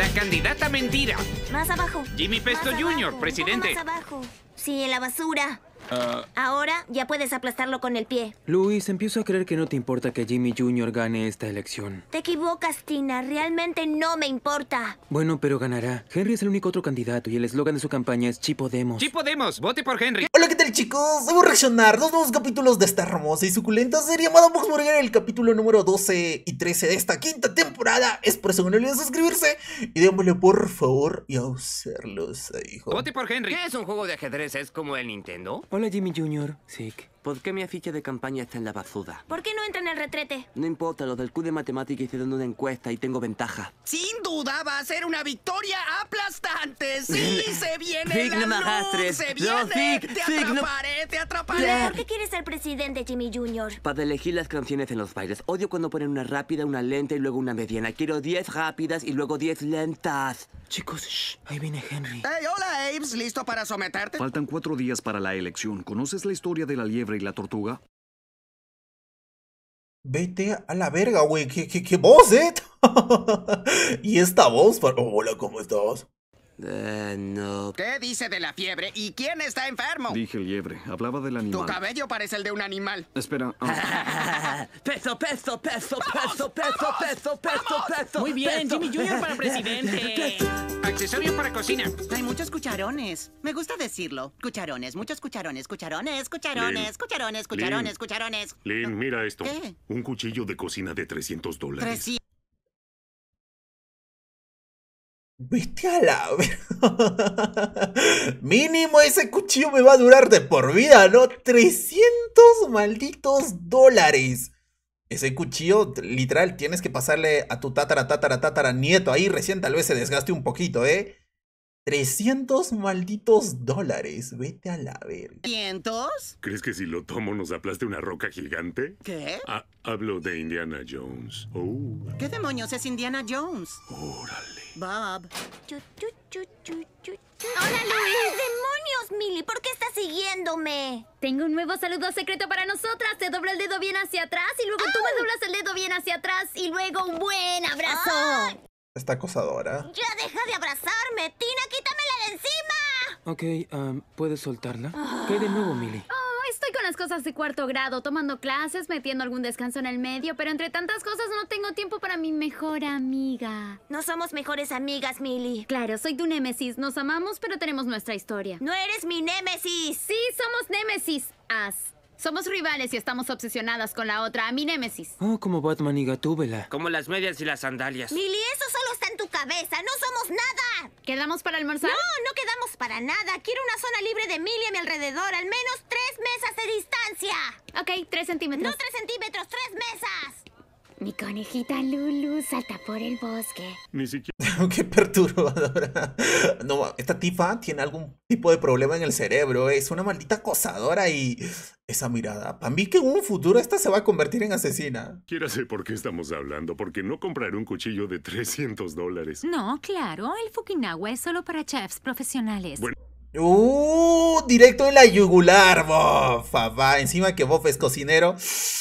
La candidata mentira. Más abajo. Jimmy Pesto Más Jr., abajo, presidente. Un poco más abajo. Sí, en la basura. Ahora ya puedes aplastarlo con el pie. Luis, empiezo a creer que no te importa que Jimmy Jr. gane esta elección. Te equivocas, Tina. Realmente no me importa. Bueno, pero ganará. Henry es el único otro candidato y el eslogan de su campaña es Chi Podemos. Sí podemos. Vote por Henry. Hola, ¿qué tal, chicos? Debo reaccionar dos nuevos capítulos de esta hermosa y suculenta serie llamada Box Burger, el capítulo número 12 y 13 de esta quinta temporada. Es por eso que no olviden suscribirse y démosle por favor y a usarlos, hijo. Vote por Henry. ¿Qué es un juego de ajedrez? ¿Es como el Nintendo? Hola, Jimmy Jr. Sick. ¿Por qué mi afiche de campaña está en la basura? ¿Por qué no entra en el retrete? No importa, los del Q de matemática hicieron una encuesta y tengo ventaja. Sin duda va a ser una victoria aplastante. Sí, se viene Fig, la no me luz, arrastres. se No, viene. Fig, Te Fig, no- atraparé, te atraparé. ¿Por qué quieres ser presidente, Jimmy Jr.? Para elegir las canciones en los bailes. Odio cuando ponen una rápida, una lenta y luego una mediana. Quiero 10 rápidas y luego 10 lentas. Chicos, shh, ahí viene Henry. Hey, hola, Ames. ¿Listo para someterte? Faltan 4 días para la elección. ¿Conoces la historia de la liebre y la tortuga? Vete a la verga, güey. ¿Qué voz, Y esta voz para... Hola, ¿cómo estás? No. ¿Qué dice de la fiebre y quién está enfermo? Dije liebre. Hablaba del Tu animal. cabello parece el de un animal. Espera. Peso, peso, peso, peso, peso, peso, peso, peso. Muy bien, peso. Jimmy Jr. para presidente. Accesorio para cocina. Hay muchos cucharones. Me gusta decirlo. Cucharones, muchos cucharones, cucharones, cucharones, Lin. cucharones, cucharones, cucharones. Lin, mira esto. ¿Qué? Un cuchillo de cocina de $300. 300. Vete a la verga. Mínimo ese cuchillo me va a durar de por vida, ¿no? 300 malditos dólares. Ese cuchillo, literal, tienes que pasarle a tu tatara nieto ahí recién, tal vez se desgaste un poquito, 300 malditos dólares. Vete a la verga. ¿500? ¿Crees que si lo tomo nos aplaste una roca gigante? ¿Qué? Hablo de Indiana Jones. Oh, ¿Qué demonios es Indiana Jones? órale. Bob. ¡Hola, Luis! ¡Demonios, Millie! ¿Por qué estás siguiéndome? Tengo un nuevo saludo secreto para nosotras. Te doblo el dedo bien hacia atrás y luego tú me doblas el dedo bien hacia atrás y luego un buen abrazo. Esta acosadora. ¡Ya deja de abrazarme! ¡Tina, quítamela de encima! Ok, ¿puedes soltarla? ¿Qué hay de nuevo, Millie? Estoy con las cosas de cuarto grado, tomando clases, metiendo algún descanso en el medio, pero entre tantas cosas no tengo tiempo para mi mejor amiga. No somos mejores amigas, Millie. Claro, soy tu némesis. Nos amamos, pero tenemos nuestra historia. ¡No eres mi némesis! Sí, somos némesis. Somos rivales y estamos obsesionadas con la otra, mi némesis. Oh, como Batman y Gatúbela. Como las medias y las sandalias. Millie, eso solo está en tu cabeza. ¡No somos nada! ¿Quedamos para almorzar? No quedamos para nada. Quiero una zona libre de Millie a mi alrededor. Al menos 3 mesas de distancia. Ok, 3 centímetros. No 3 centímetros, 3 mesas. Mi conejita Lulu salta por el bosque. Ni siquiera Qué perturbadora. No, esta tipa tiene algún tipo de problema en el cerebro. Es una maldita acosadora y esa mirada. Para mí que en un futuro esta se va a convertir en asesina. sé por qué estamos hablando, porque no compraré un cuchillo de $300. No, claro, el Fukinawa es solo para chefs profesionales. Bueno. Directo en la yugular, Bob. Papá, encima que Bob es cocinero.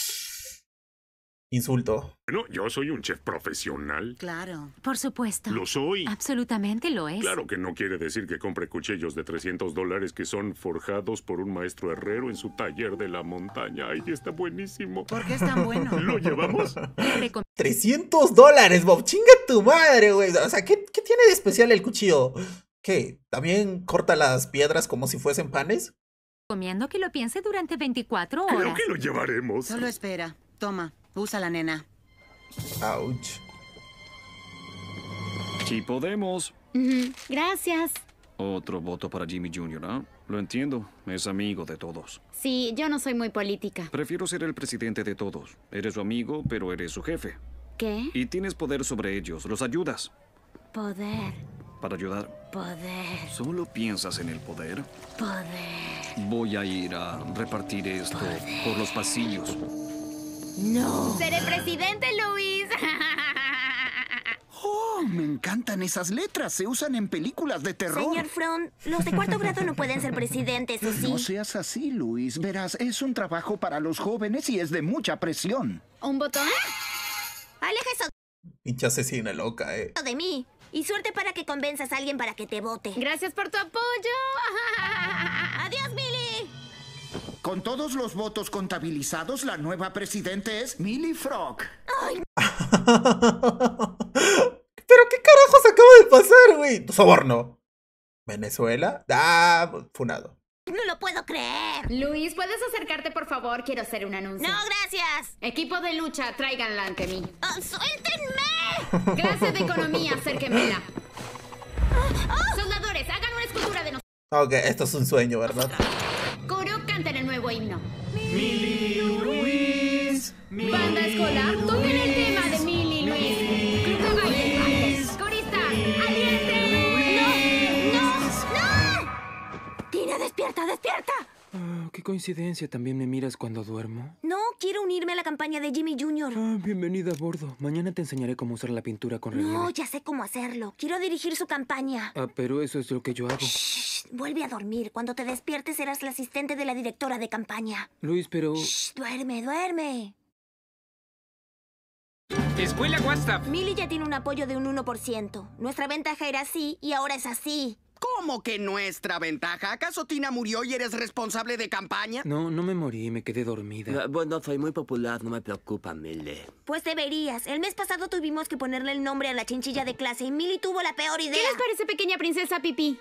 Insulto. Bueno, yo soy un chef profesional. Claro. Por supuesto. Lo soy. Absolutamente lo es. Claro que no quiere decir que compre cuchillos de $300 que son forjados por un maestro herrero en su taller de la montaña. Ay, está buenísimo. ¿Por qué es tan bueno? ¿Lo llevamos? $300, Bob. Chinga tu madre, güey. O sea, ¿qué tiene de especial el cuchillo? ¿Qué? ¿También corta las piedras como si fuesen panes? Recomiendo que lo piense durante 24 horas. Creo que lo llevaremos. Solo espera. Toma, usa la nena. Ouch. Sí podemos. Gracias. Otro voto para Jimmy Jr., ¿ah? Lo entiendo. Es amigo de todos. Sí, yo no soy muy política. Prefiero ser el presidente de todos. Eres su amigo, pero eres su jefe. ¿Qué? Y tienes poder sobre ellos. Los ayudas. Poder. Para ayudar. Poder. ¿Solo piensas en el poder? Poder. Voy a ir a repartir esto por los pasillos. No. Seré presidente, Luis. Oh, me encantan esas letras. Se usan en películas de terror. Señor Front, los de cuarto grado no pueden ser presidentes, ¿o sí? No seas así, Luis. Verás, es un trabajo para los jóvenes y es de mucha presión. ¿Un botón? Aleja eso Pinche asesina loca, de mí. Y suerte para que convenzas a alguien para que te vote. Gracias por tu apoyo. ¡Adiós, Millie! Con todos los votos contabilizados, la nueva presidente es Millie Frog. ¿Pero qué carajos acaba de pasar, güey? Soborno. ¿Venezuela? Funado. No lo puedo creer. Luis, ¿puedes acercarte, por favor? Quiero hacer un anuncio. No, gracias. Equipo de lucha, tráiganla ante mí. ¡Suéltenme! Clase de economía, acérquenmela. Soldadores, hagan una escultura de nosotros. Ok, esto es un sueño, ¿verdad? Coro, canten el nuevo himno. Millie Luis. Banda escolar, toquen el tema de Millie Luis. Club de baile. Corista, aliente. ¡Tina, despierta, despierta! Qué coincidencia, ¿también me miras cuando duermo? No, quiero unirme a la campaña de Jimmy Jr. Bienvenida a bordo. Mañana te enseñaré cómo usar la pintura con relieve. No, ya sé cómo hacerlo. Quiero dirigir su campaña. Pero eso es lo que yo hago. Shh, vuelve a dormir. Cuando te despiertes serás la asistente de la directora de campaña. Luis, pero... Shh, duerme, duerme. Escuela WhatsApp. Millie ya tiene un apoyo de un 1%. Nuestra ventaja era así y ahora es así. ¿Cómo que nuestra ventaja? ¿Acaso Tina murió y eres responsable de campaña? No, no me morí, me quedé dormida. Bueno, soy muy popular, no me preocupa, Millie. Pues deberías. El mes pasado tuvimos que ponerle el nombre a la chinchilla de clase y Millie tuvo la peor idea. ¿Qué les parece, pequeña princesa Pipí?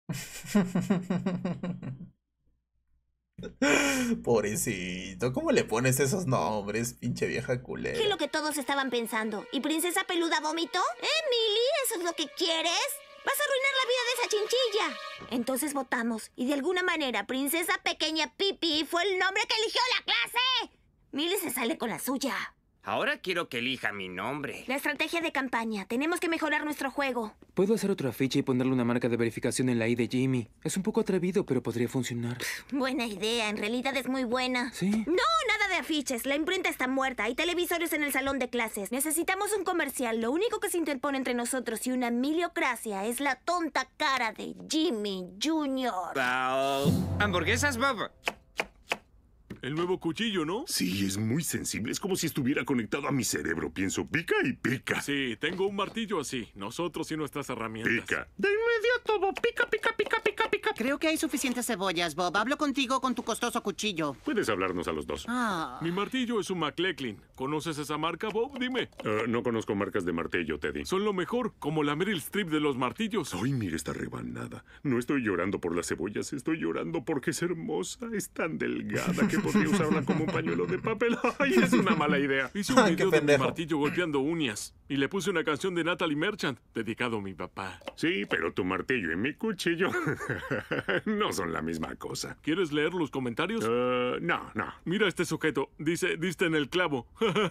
Pobrecito, ¿cómo le pones esos nombres, pinche vieja culera? ¿Qué es lo que todos estaban pensando? ¿Y princesa peluda vómito? Millie? ¿Eso es lo que quieres? ¡Vas a arruinar la vida de esa chinchilla! Entonces votamos, y de alguna manera, Princesa Pequeña Pipi fue el nombre que eligió la clase. Millie se sale con la suya. Ahora quiero que elija mi nombre. La estrategia de campaña. Tenemos que mejorar nuestro juego. Puedo hacer otra ficha y ponerle una marca de verificación en la I de Jimmy. Es un poco atrevido, pero podría funcionar. Buena idea, en realidad es muy buena. ¿Sí? No, nada de afiches. La imprenta está muerta. Hay televisores en el salón de clases. Necesitamos un comercial. Lo único que se interpone entre nosotros y una miliocracia es la tonta cara de Jimmy Jr. Hamburguesas Bob. El nuevo cuchillo, ¿no? Sí, es muy sensible. Es como si estuviera conectado a mi cerebro. Pienso, pica y pica. Sí, tengo un martillo así. Nosotros y nuestras herramientas. Pica. De inmediato, Bob. Pica, pica, pica, pica, pica. Creo que hay suficientes cebollas, Bob. Hablo contigo con tu costoso cuchillo. Puedes hablarnos a los dos. Mi martillo es un McLaughlin. ¿Conoces esa marca, Bob? Dime. No conozco marcas de martillo, Teddy. Son lo mejor, como la Meryl Streep de los martillos. Ay, mira esta rebanada. No estoy llorando por las cebollas. Estoy llorando porque es hermosa. Es tan delgada que podría usarla como un pañuelo de papel. Ay, es una mala idea. Hice un video de mi martillo golpeando uñas. Y le puse una canción de Natalie Merchant, dedicado a mi papá. Sí, pero tu martillo y mi cuchillo no son la misma cosa. ¿Quieres leer los comentarios? No. Mira este sujeto. Dice, diste en el clavo.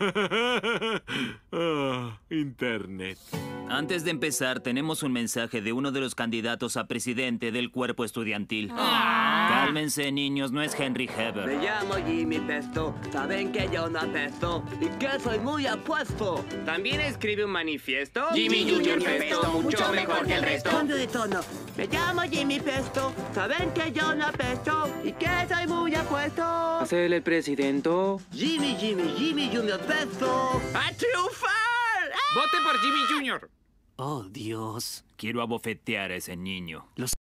Internet. Antes de empezar, tenemos un mensaje de uno de los candidatos a presidente del cuerpo estudiantil. Cálmense, niños, no es Henry Heber. Me llamo Jimmy Pesto. Saben que yo no apesto y que soy muy apuesto. ¿También escribe un manifiesto? Jimmy Jr. Pesto, mucho mejor que el resto. Cambio de tono. Me llamo Jimmy Pesto. Saben que yo no apesto y que soy muy apuesto. ¿Hacer el presidente? Jimmy Jr. Pesto. ¡A triunfar! ¡Vote por Jimmy Jr.! Oh, Dios. Quiero abofetear a ese niño.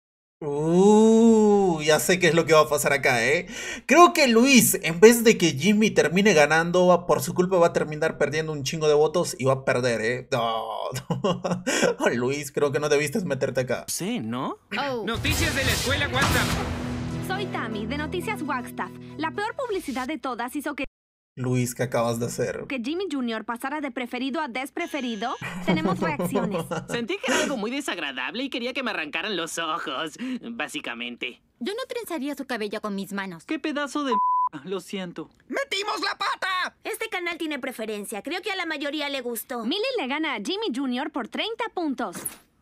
Ya sé qué es lo que va a pasar acá, ¿eh? Creo que Luis, en vez de que Jimmy termine ganando, por su culpa va a terminar perdiendo un chingo de votos y va a perder, ¿eh? No. Luis, creo que no debiste meterte acá. Sí, ¿no? Noticias de la escuela WhatsApp. Soy Tammy, de Noticias Wagstaff. La peor publicidad de todas hizo que Luis, ¿qué acabas de hacer? Que Jimmy Jr. pasara de preferido a despreferido. Tenemos reacciones. Sentí que era algo muy desagradable y quería que me arrancaran los ojos, básicamente. Yo no trenzaría su cabello con mis manos. ¡Qué pedazo de Lo siento. ¡Metimos la pata! Este canal tiene preferencia. Creo que a la mayoría le gustó. Millie le gana a Jimmy Jr. por 30 puntos.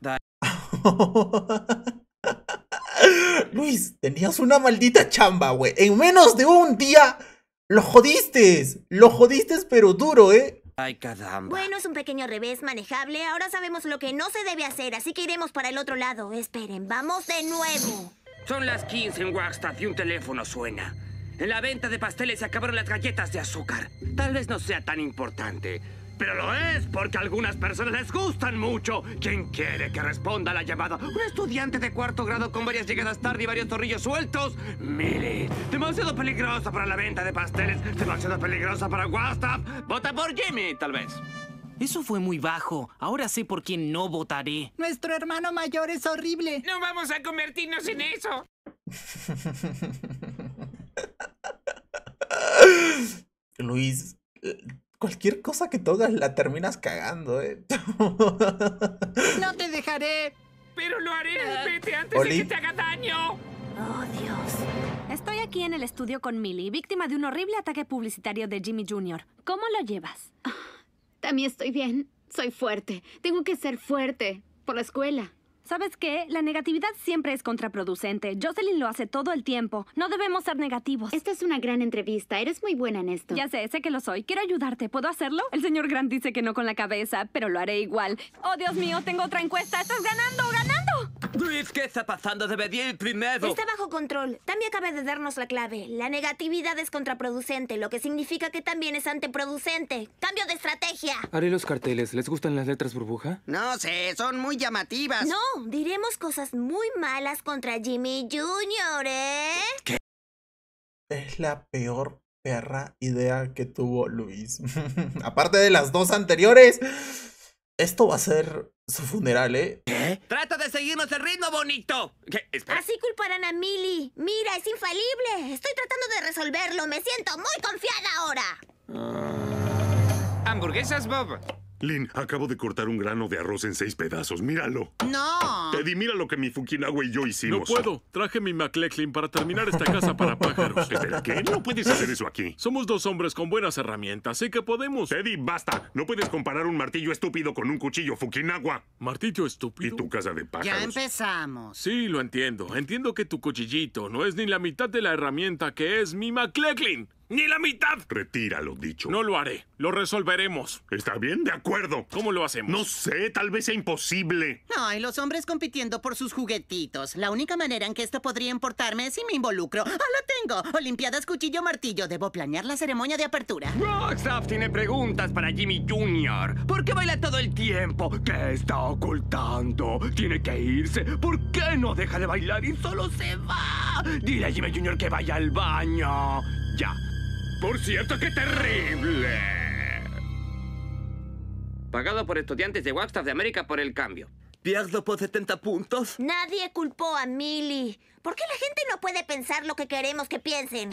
Luis, tenías una maldita chamba, güey. En menos de un día... ¡Lo jodiste! ¡Lo jodiste pero duro, eh! Ay, caramba. Bueno, es un pequeño revés manejable. Ahora sabemos lo que no se debe hacer, así que iremos para el otro lado. Esperen, vamos de nuevo. Son las 15 en Wagstaff y un teléfono suena. En la venta de pasteles se acabaron las galletas de azúcar. Tal vez no sea tan importante, Pero lo es porque a algunas personas les gustan mucho. ¿Quién quiere que responda a la llamada? Un estudiante de cuarto grado con varias llegadas tarde y varios tornillos sueltos. Millie. Demasiado peligrosa para la venta de pasteles. Demasiado peligrosa para WhatsApp. Vota por Jimmy, tal vez. Eso fue muy bajo. Ahora sé por quién no votaré. Nuestro hermano mayor es horrible. No vamos a convertirnos en eso. Luis, cualquier cosa que toques la terminas cagando, No te dejaré. Pero lo haré. Vete antes de que te haga daño. Oh, Dios. Estoy aquí en el estudio con Millie, víctima de un horrible ataque publicitario de Jimmy Jr. ¿Cómo lo llevas? También estoy bien. Soy fuerte. Tengo que ser fuerte. Por la escuela. ¿Sabes qué? La negatividad siempre es contraproducente. Jocelyn lo hace todo el tiempo. No debemos ser negativos. Esta es una gran entrevista. Eres muy buena en esto. Ya sé que lo soy. Quiero ayudarte. ¿Puedo hacerlo? El señor Grant dice que no con la cabeza, pero lo haré igual. ¡Oh, Dios mío! Tengo otra encuesta. ¡Estás ganando! ¡Ganando! Luis, ¿qué está pasando? Debería ir primero. Está bajo control. También acaba de darnos la clave. La negatividad es contraproducente, lo que significa que también es anteproducente. ¡Cambio de estrategia! Haré los carteles. ¿Les gustan las letras burbuja? No sé, son muy llamativas. No, diremos cosas muy malas contra Jimmy Jr., ¿eh? ¿Qué? Es la peor perra idea que tuvo Luis. Aparte de las dos anteriores, esto va a ser su funeral, ¿eh? ¿Qué? ¡Trata de seguirnos el ritmo, bonito! ¿Qué? Espera. Así culparán a Millie. Mira, es infalible. Estoy tratando de resolverlo. Me siento muy confiada ahora. Hamburguesas, Bob. Lynn, acabo de cortar un grano de arroz en 6 pedazos. Míralo. No. Teddy, mira lo que mi Fukinagua y yo hicimos. No puedo. Traje mi McLecklin para terminar esta casa para pájaros. Espera, ¿qué? No puedes hacer eso aquí. Somos dos hombres con buenas herramientas. Sé que podemos. Teddy, basta. No puedes comparar un martillo estúpido con un cuchillo Fukinagua. ¿Martillo estúpido? Y tu casa de pájaros. Ya empezamos. Sí, lo entiendo. Entiendo que tu cuchillito no es ni la mitad de la herramienta que es mi McLecklin. ¡Ni la mitad! Retíralo, dicho. No lo haré. Lo resolveremos. ¿Está bien? De acuerdo. ¿Cómo lo hacemos? No sé, tal vez sea imposible. Ay, los hombres compitiendo por sus juguetitos. La única manera en que esto podría importarme es si me involucro. ¡Ah, lo tengo! Olimpiadas Cuchillo Martillo. Debo planear la ceremonia de apertura. Rockstaff tiene preguntas para Jimmy Jr. ¿Por qué baila todo el tiempo? ¿Qué está ocultando? ¿Tiene que irse? ¿Por qué no deja de bailar y solo se va? Dile a Jimmy Jr. que vaya al baño. Ya. Por cierto, qué terrible. Pagado por estudiantes de Wagstaff de América por el cambio. ¿Pierdo por 70 puntos? Nadie culpó a Millie. ¿Por qué la gente no puede pensar lo que queremos que piensen?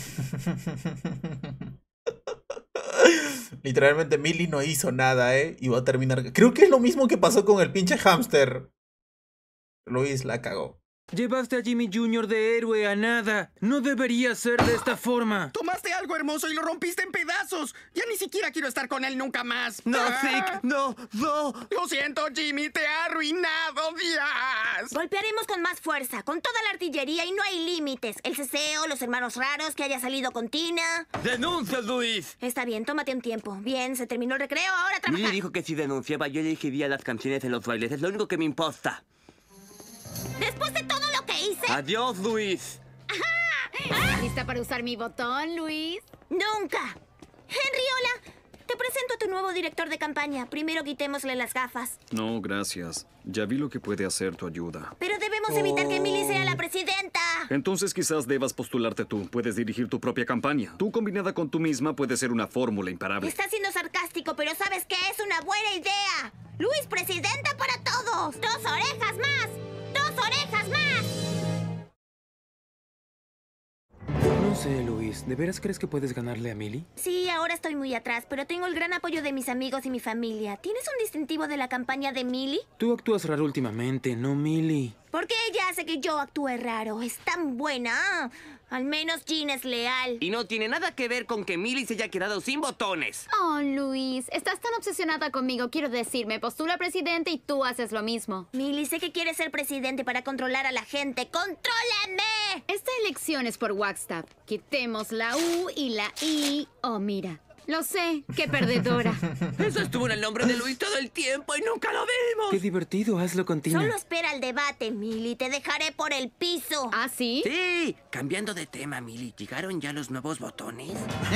Literalmente Millie no hizo nada, y va a terminar... Creo que es lo mismo que pasó con el pinche hámster. Luis la cagó. Llevaste a Jimmy Jr. de héroe a nada. No debería ser de esta forma. Tomaste algo hermoso y lo rompiste en pedazos. Ya ni siquiera quiero estar con él nunca más. No, Zeke, no. Lo siento, Jimmy, te ha arruinado, Dios. Golpearemos con más fuerza, con toda la artillería y no hay límites. El ceseo, los hermanos raros, que haya salido con Tina. ¡Denuncia, Luis! Está bien, tómate un tiempo. Bien, se terminó el recreo, ahora trabajar. Millie dijo que si denunciaba yo elegiría las canciones en los bailes. Es lo único que me importa. Después de todo lo que hice... Adiós, Luis. ¿Lista para usar mi botón, Luis? ¡Nunca! Henry, hola. Te presento a tu nuevo director de campaña. Primero quitémosle las gafas. No, gracias. Ya vi lo que puede hacer tu ayuda. Pero debemos evitar que Millie sea la presidenta. Entonces quizás debas postularte tú. Puedes dirigir tu propia campaña. Tú combinada con tú misma puede ser una fórmula imparable. Estás siendo sarcástico, pero sabes que es una buena idea. Luis, presidenta para todos. 2 orejas más. 2 orejas más. No sé, Luis. ¿De veras crees que puedes ganarle a Millie? Sí, ahora estoy muy atrás, pero tengo el gran apoyo de mis amigos y mi familia. ¿Tienes un distintivo de la campaña de Millie? Tú actúas raro últimamente, no Millie. ¿Por qué ella hace que yo actúe raro? Es tan buena. Al menos Jean es leal. Y no tiene nada que ver con que Millie se haya quedado sin botones. Oh, Luis, estás tan obsesionada conmigo. Quiero decirme, postula presidente y tú haces lo mismo. Millie, sé que quieres ser presidente para controlar a la gente. ¡Contrólame! Esta elección es por Wagstaff. Quitemos la U y la I. Oh, mira. Lo sé, qué perdedora. Eso estuvo en el nombre de Luis todo el tiempo y nunca lo vimos. Qué divertido, hazlo con Tina. Solo espera el debate, Millie. Te dejaré por el piso. ¿Ah, sí? Sí. Cambiando de tema, Millie, ¿llegaron ya los nuevos botones?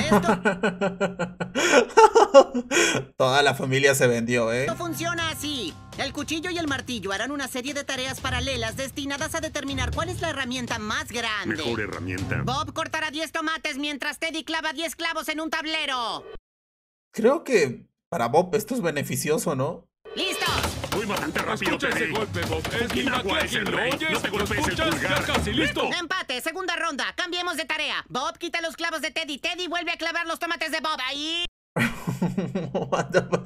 Toda la familia se vendió, ¿eh? Esto funciona así. El cuchillo y el martillo harán una serie de tareas paralelas destinadas a determinar cuál es la herramienta más grande. Mejor herramienta. Bob cortará 10 tomates mientras Teddy clava 10 clavos en un tablero. Creo que para Bob esto es beneficioso, ¿no? ¡Listos! Muy bastante rápido, Escucha ese Teddy. golpe, Bob. Es mi Okinawa es el McClellan, ¿lo rey. oyes? No te ¿Lo golpees el escuchas? pulgar. Ya casi listo. Empate, segunda ronda. Cambiemos de tarea. Bob quita los clavos de Teddy. Teddy vuelve a clavar los tomates de Bob. Ahí. What the fuck?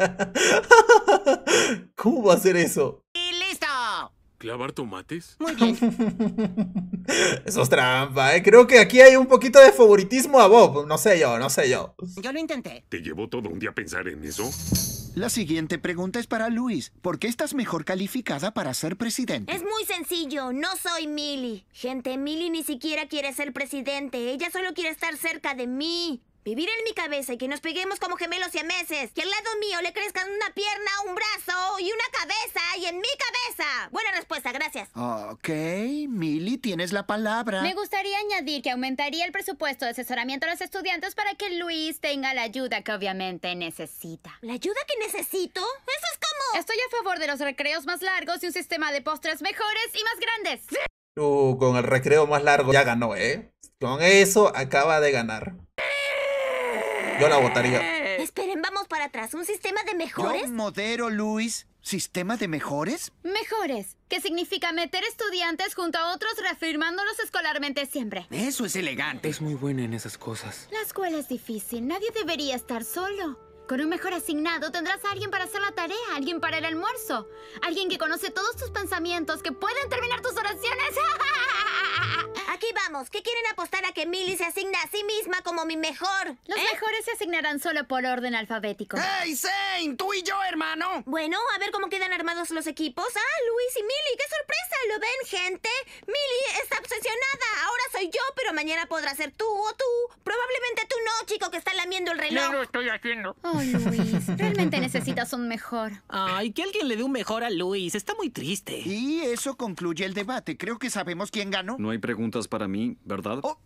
¿Cómo va a hacer eso? ¡Y listo! ¿Clavar tomates? Muy bien. Eso es trampa, ¿eh? Creo que aquí hay un poquito de favoritismo a Bob. No sé yo, no sé yo. Yo lo intenté. ¿Te llevó todo un día pensar en eso? La siguiente pregunta es para Luis. ¿Por qué estás mejor calificada para ser presidente? Es muy sencillo, no soy Millie. Gente, Millie ni siquiera quiere ser presidente. Ella solo quiere estar cerca de mí. Vivir en mi cabeza y que nos peguemos como gemelos siameses. Que al lado mío le crezcan una pierna, un brazo y una cabeza. Y en mi cabeza. Buena respuesta, gracias. Ok, Millie, tienes la palabra. Me gustaría añadir que aumentaría el presupuesto de asesoramiento a los estudiantes para que Luis tenga la ayuda que obviamente necesita. ¿La ayuda que necesito? Eso es como... Estoy a favor de los recreos más largos y un sistema de postres mejores y más grandes. Con el recreo más largo ya ganó, ¿eh? Con eso acaba de ganar. Yo la votaría. Esperen, vamos para atrás. ¿Un sistema de mejores? Yo modero, Luis. ¿Sistema de mejores? Mejores, que significa meter estudiantes junto a otros reafirmándolos escolarmente siempre. Eso es elegante. Es muy buena en esas cosas. La escuela es difícil, nadie debería estar solo. Con un mejor asignado tendrás a alguien para hacer la tarea, alguien para el almuerzo, alguien que conoce todos tus pensamientos, que pueden terminar tus oraciones. Aquí vamos. ¿Qué quieren apostar a que Millie se asigna a sí misma como mi mejor? Los mejores se asignarán solo por orden alfabético. ¡Hey, Zane! ¡Tú y yo, hermano! Bueno, a ver cómo quedan armados los equipos. Ah, Luis y Millie, ¡qué sorpresa! ¿Lo ven, gente? Millie está obsesionada. Ahora soy yo, pero mañana podrá ser tú o tú. Probablemente tú no, chico, que está lamiendo el reloj. No lo estoy haciendo. Oh, Luis, realmente necesitas un mejor. Ay, que alguien le dé un mejor a Luis. Está muy triste. Y eso concluye el debate. Creo que sabemos quién ganó. No hay preguntas para mí, ¿verdad? Oh,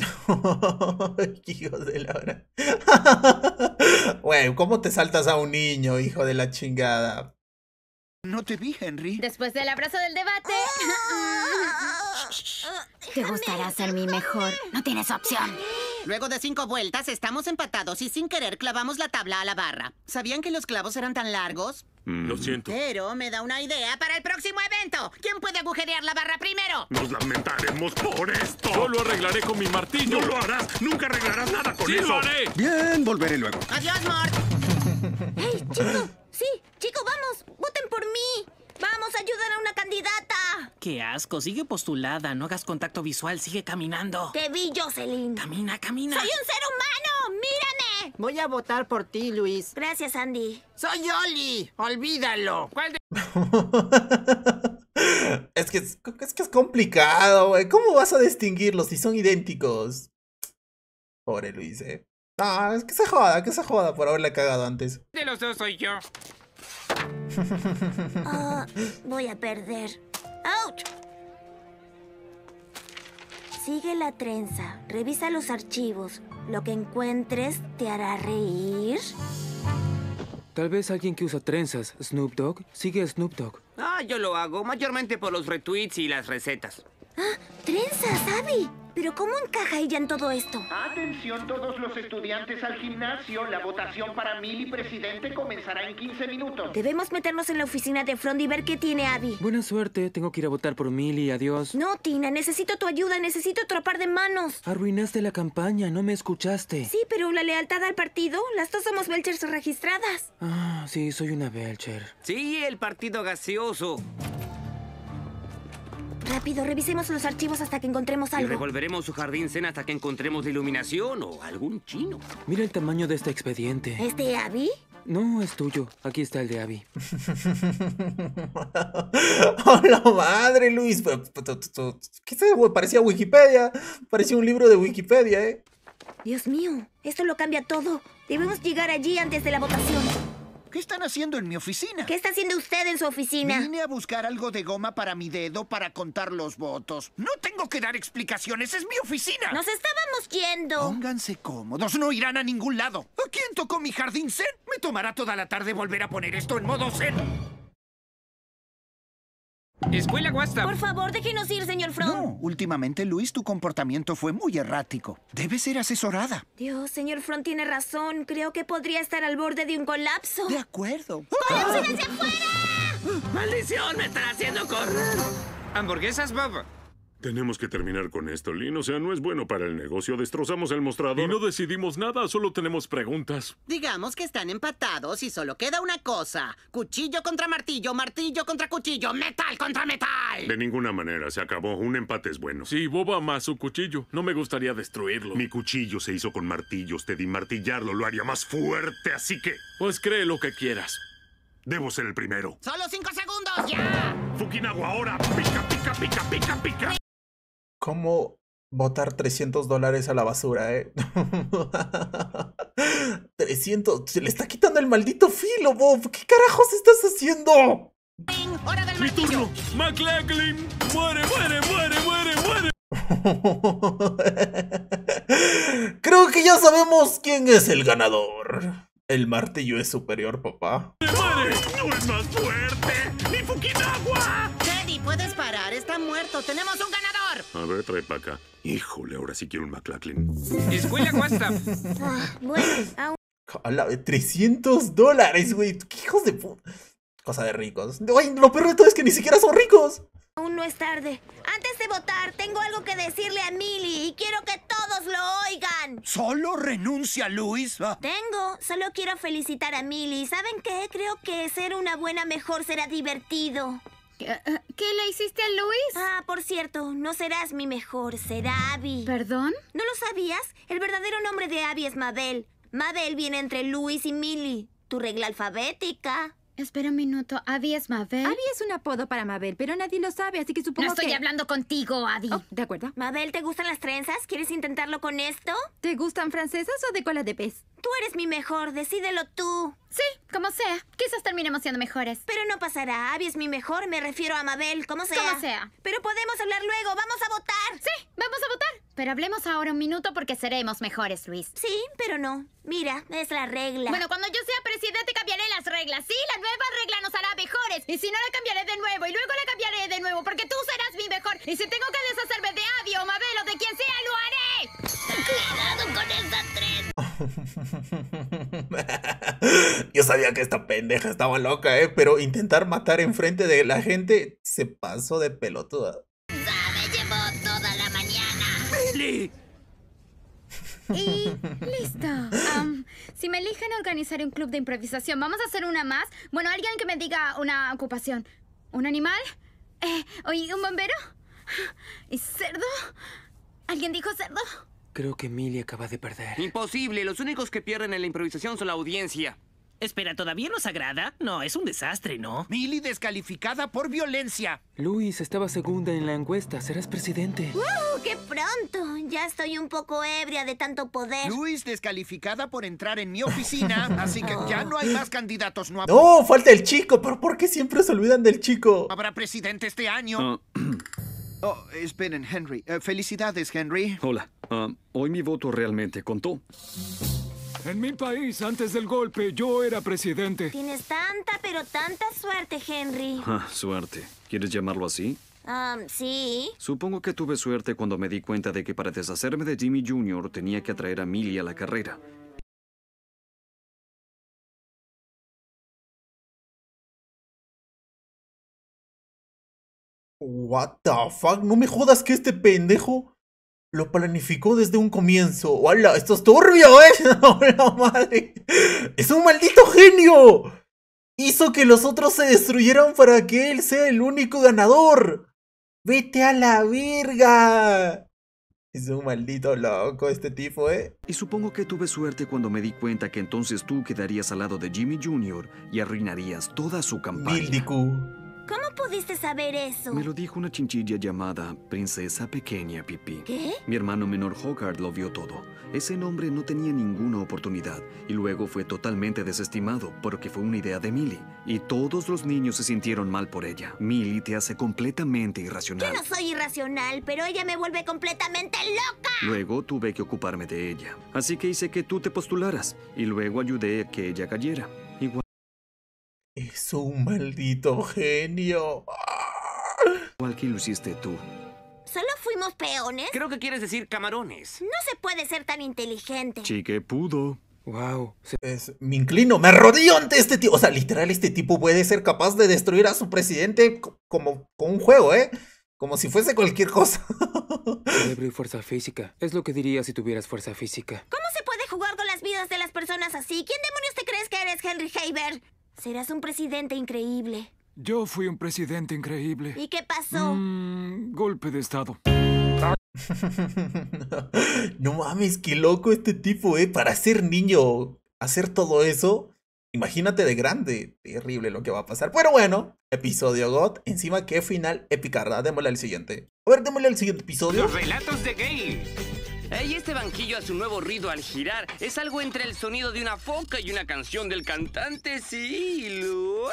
Hijo de la hora. Güey, ¿cómo te saltas a un niño, hijo de la chingada? no te vi, Henry. Después del abrazo del debate... Te gustará ser mi mejor. No tienes opción. Luego de 5 vueltas, estamos empatados y sin querer clavamos la tabla a la barra. ¿Sabían que los clavos eran tan largos? Lo siento. Pero me da una idea para el próximo evento. ¿Quién puede agujerear la barra primero? Nos lamentaremos por esto. Yo lo arreglaré con mi martillo. No lo harás. Nunca arreglarás nada con ¡Sí eso. lo haré! Bien, volveré luego. Adiós, Mort. ¡Hey, chico! Sí, chico, vamos. Voten por mí. Vamos a ayudar a una candidata. Qué asco, sigue postulada. No hagas contacto visual, sigue caminando. Te vi, Jocelyn. Camina, camina. ¡Soy un ser humano! ¡Mírame! Voy a votar por ti, Luis. Gracias, Andy. Soy Oli. Olvídalo. Es que es complicado, güey. ¿Cómo vas a distinguirlos si son idénticos? Pobre Luis, No, es que se joda por haberle cagado antes. De los dos soy yo. Voy a perder. ¡Auch! Sigue la trenza. Revisa los archivos. Lo que encuentres te hará reír. Tal vez alguien que usa trenzas. Snoop Dogg. Sigue a Snoop Dogg. Yo lo hago, mayormente por los retweets y las recetas. ¡Trenzas, Abby! ¿Pero cómo encaja ella en todo esto? Atención todos los estudiantes al gimnasio. La votación para Millie presidente comenzará en 15 minutos. Debemos meternos en la oficina de Frond y ver qué tiene Abby. Buena suerte. Tengo que ir a votar por Millie. Adiós. No, Tina. Necesito tu ayuda. Necesito otro par de manos. Arruinaste la campaña. No me escuchaste. Sí, pero la lealtad al partido. Las dos somos Belchers registradas. Sí, soy una Belcher. Sí, el partido gaseoso. Rápido, revisemos los archivos hasta que encontremos Y algo. revolveremos su jardín zen hasta que encontremos la iluminación o algún chino. Mira el tamaño de este expediente. ¿Es de Abby? No, es tuyo. Aquí está el de Abby. ¡Hola madre, Luis! ¿Qué se parecía Wikipedia? Parecía un libro de Wikipedia, Dios mío, esto lo cambia todo. Debemos llegar allí antes de la votación. ¿Qué están haciendo en mi oficina? ¿Qué está haciendo usted en su oficina? Vine a buscar algo de goma para mi dedo para contar los votos. No tengo que dar explicaciones, es mi oficina. Nos estábamos yendo. Pónganse cómodos, no irán a ningún lado. ¿A quién tocó mi jardín zen? Me tomará toda la tarde volver a poner esto en modo zen. Escuela Guasta. Por favor, déjenos ir, señor Frog. No, últimamente, Luis, tu comportamiento fue muy errático. Debes ser asesorada. Dios, señor Frog tiene razón. Creo que podría estar al borde de un colapso. De acuerdo. ¡Váyanse hacia afuera! ¡Maldición! ¡Me están haciendo correr! Hamburguesas, Bob. Tenemos que terminar con esto, Lynn. O sea, no es bueno para el negocio. Destrozamos el mostrador. Y no decidimos nada, solo tenemos preguntas. Digamos que están empatados y solo queda una cosa. Cuchillo contra martillo, martillo contra cuchillo, metal contra metal. De ninguna manera, se acabó. Un empate es bueno. Sí, Bob ama su cuchillo. No me gustaría destruirlo. Mi cuchillo se hizo con martillos, Teddy. Martillarlo lo haría más fuerte, así que... Pues cree lo que quieras. Debo ser el primero. ¡Solo 5 segundos, ya! Fukunaga, ahora. Pica, pica, pica, pica, pica. ¿Cómo botar $300 a la basura, 300. Se le está quitando el maldito filo, Bob. ¿Qué carajos estás haciendo? ¡Hora del ¡Mi turno! ¡McLachlan! ¡Muere, muere, muere, muere, muere! Creo que ya sabemos quién es el ganador. El martillo es superior, papá. ¡Muere! ¡No es más fuerte! ¡Mi Fukunaga! Teddy, puedes parar. Está muerto. ¡Tenemos un ganador! A ver, trae para acá. Híjole, ahora sí quiero un McLachlan. Escuela Guasta. Bueno, aún... ¡Hala! $300, güey. ¡Qué hijos de puta! Cosa de ricos. Güey, lo peor de todo es que ni siquiera son ricos. Aún no es tarde. Antes de votar, tengo algo que decirle a Millie y quiero que todos lo oigan. ¿Solo renuncia, Luis? Solo quiero felicitar a Millie. ¿Saben qué? Creo que ser una buena mejor será divertido. ¿Qué le hiciste a Luis? Ah, por cierto, no serás mi mejor, será Abby. ¿Perdón? ¿No lo sabías? El verdadero nombre de Abby es Mabel. Mabel viene entre Luis y Millie. Tu regla alfabética. Espera un minuto, ¿Abby es Mabel? Abby es un apodo para Mabel, pero nadie lo sabe, así que supongo No que... estoy hablando contigo, Abby. Oh, de acuerdo. Mabel, ¿te gustan las trenzas? ¿Quieres intentarlo con esto? ¿Te gustan francesas o de cola de pez? Tú eres mi mejor, decídelo tú. Sí, como sea. Quizás terminemos siendo mejores. Pero no pasará. Abby es mi mejor, me refiero a Mabel, como sea. Como sea. Pero podemos hablar luego, vamos a votar. Sí, vamos a votar. Pero hablemos ahora un minuto porque seremos mejores, Luis. Sí, pero no. Mira, es la regla. Bueno, cuando yo sea presidente cambiaré las reglas. Sí, la nueva regla nos hará mejores. Y si no, la cambiaré de nuevo. Y luego la cambiaré de nuevo porque tú serás mi mejor. Y si tengo que deshacerme de Abby o Mabel o de quien sea, lo haré. Cuidado con esa trenza. Yo sabía que esta pendeja estaba loca, pero intentar matar enfrente de la gente se pasó de pelotuda. Me llevó toda la mañana. ¡Billy! Y listo. Si me eligen organizar un club de improvisación, ¿vamos a hacer una más? Bueno, alguien que me diga una ocupación. ¿Un animal? ¿Un bombero? ¿Y cerdo? ¿Alguien dijo cerdo? Creo que Millie acaba de perder. Imposible. Los únicos que pierden en la improvisación son la audiencia. Espera, ¿todavía nos agrada? No, es un desastre, ¿no? Millie descalificada por violencia. Luis, estaba segunda en la encuesta. Serás presidente. ¡Qué pronto! Ya estoy un poco ebria de tanto poder. Luis descalificada por entrar en mi oficina, así que ya no hay más candidatos. No, falta el chico. ¿Pero por qué siempre se olvidan del chico? Habrá presidente este año. Oh, esperen, Henry. Felicidades, Henry. Hola. Hoy mi voto realmente contó. En mi país, antes del golpe, yo era presidente. Tienes tanta, pero tanta suerte, Henry. Suerte. ¿Quieres llamarlo así? Sí. Supongo que tuve suerte cuando me di cuenta de que para deshacerme de Jimmy Jr. tenía que atraer a Millie a la carrera. What the fuck? No me jodas que este pendejo lo planificó desde un comienzo. ¡Hola! ¡Esto es turbio, ¡Hola, madre! ¡Es un maldito genio! Hizo que los otros se destruyeran para que él sea el único ganador. ¡Vete a la verga! Es un maldito loco este tipo, Y supongo que tuve suerte cuando me di cuenta que entonces tú quedarías al lado de Jimmy Jr. y arruinarías toda su campaña. Bildiku. ¿Cómo pudiste saber eso? Me lo dijo una chinchilla llamada Princesa Pequeña Pipí. ¿Qué? Mi hermano menor Hogarth lo vio todo. Ese nombre no tenía ninguna oportunidad y luego fue totalmente desestimado porque fue una idea de Millie. Y todos los niños se sintieron mal por ella. Millie te hace completamente irracional. Yo no soy irracional, pero ella me vuelve completamente loca. Luego tuve que ocuparme de ella. Así que hice que tú te postularas y luego ayudé a que ella cayera. Es un maldito genio. Igual que lo hiciste tú. ¿Solo fuimos peones? Creo que quieres decir camarones. No se puede ser tan inteligente. Sí que pudo. Wow. Me inclino, me arrodillo ante este tipo. O sea, literal, este tipo puede ser capaz de destruir a su presidente como con un juego, ¿eh? Como si fuese cualquier cosa. Cerebro y fuerza física. Es lo que diría si tuvieras fuerza física. ¿Cómo se puede jugar con las vidas de las personas así? ¿Quién demonios te crees que eres, Henry Haber? Serás un presidente increíble. Yo fui un presidente increíble. ¿Y qué pasó? Golpe de estado. No mames, qué loco este tipo, para ser niño, hacer todo eso. Imagínate de grande. Terrible lo que va a pasar. Pero bueno, episodio God. Encima, qué final épica, ¿verdad? Démosle al siguiente. A ver, démosle al siguiente episodio. Los relatos de Gale. Y este banquillo a su nuevo ruido al girar es algo entre el sonido de una foca y una canción del cantante Silo.